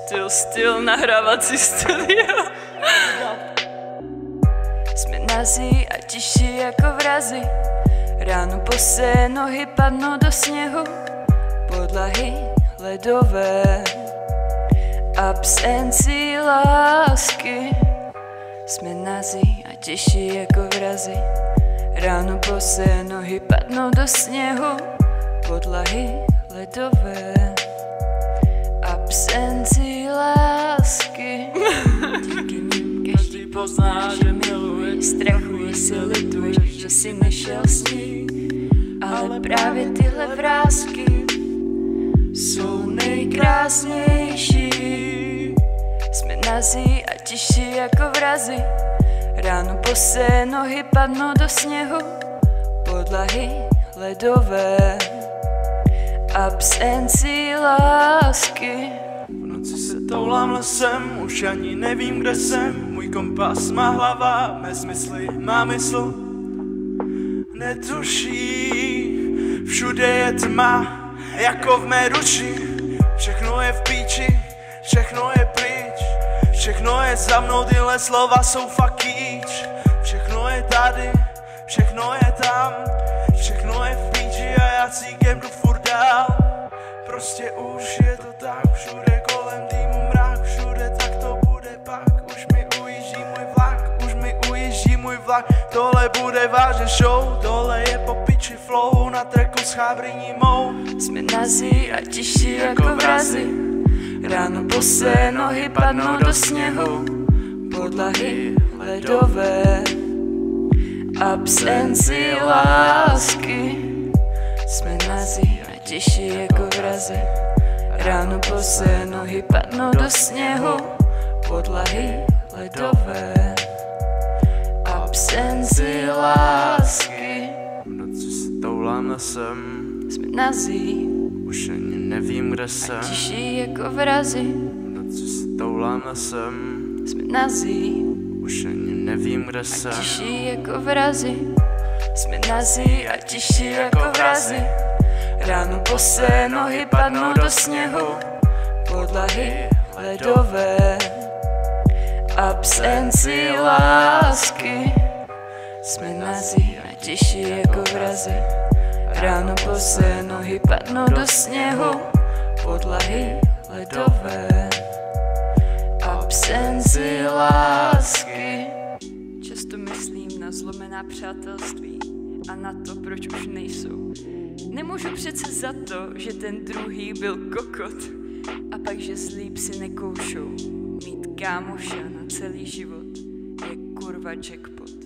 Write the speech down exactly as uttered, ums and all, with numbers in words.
Styl, styl, nahrávací studio. Jsme nazí a tiší jako vrazy. Ráno bosé nohy padnou do sněhu. Podlahy ledové. Absenci lásky. Jsme nazí a tiší jako vrazy. Ráno bosé nohy padnou do sněhu. Podlahy ledové. Absenci lásky. Díky nim každý pozná, že miluješ. Strachuješ si, lituješ, že si nešel s ní. Ale právě tyhle vrásky jsou nejkrásnější. Jsme nazí a tiší jako vrazy. Ráno bosé nohy padnou do sněhu. Podlahy ledové. Absenci lásky. V noci se toulám lesem, už ani nevím, kde jsem. Můj kompas má hlava, mé smysly má mysl. Netuší, všude je tma, jako v mé duši. Všechno je v píči, všechno je pryč. Všechno je za mnou, tyhle slova jsou fakt kýč. Všechno je tady, všechno je tam. Všechno je v píči a já cíkem jdu furt dál. Prostě už je to tak, všude kolem týmu mrak. Všude tak to bude pak, už mi ujíždí můj vlak. Už mi ujíždí můj vlak, tohle bude vážně show. Tohle je po piči flow, na tracku s chábryní mou. Jsme nazí a tiší jako vrazy. Ráno bosé nohy padnou do sněhu. Podlahy ledové. Absenci lásky. Jsme nazí a tiší jako vrazy. Ráno bosé nohy padnou do sněhu. Podlahy ledové. Absenci lásky. V noci se toulám lesem, jsme nazí, už ani nevím, kde jsem. Tiší jako vrazy. V noci se toulám lesem, jsme nazí, už ani nevím, kde jsem. Tiší jako vrazy. Jsme nazí a tiší jako vrazy. Ráno bosé nohy padnou do sněhu. Podlahy ledové. Absenci lásky. Jsme nazí a tiší jako vrazy. Ráno bosé nohy padnou do sněhu. Podlahy ledové. Absenci lásky. Často myslím na zlomená přátelství a na to, proč už nejsou. Nemůžu přece za to, že ten druhý byl kokot a pak, že zlí psi nekoušou. Mít kámoša na celý život je kurva jackpot.